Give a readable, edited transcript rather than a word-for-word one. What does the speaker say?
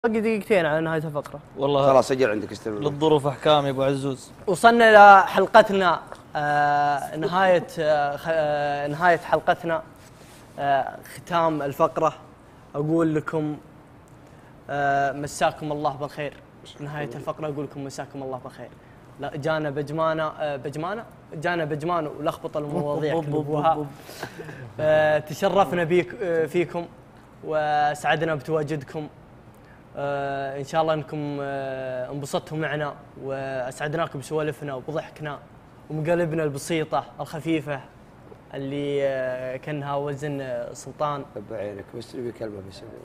باقي دقيقتين على نهاية الفقرة. والله خلاص اجل عندك استمر. للظروف احكام يا ابو عزوز. وصلنا إلى حلقتنا نهاية حلقتنا، ختام الفقرة. أقول لكم مساكم الله بالخير. نهاية الفقرة أقول لكم مساكم الله بالخير. لا جانا بجمان ولخبط المواضيع كلها. تشرفنا فيكم وسعدنا بتواجدكم. إن شاء الله أنكم انبسطتوا معنا وأسعدناكم بسوالفنا وبضحكنا ومقالبنا البسيطة الخفيفة اللي كانها وزن سلطان. بعينك بس نبي كلمة بس.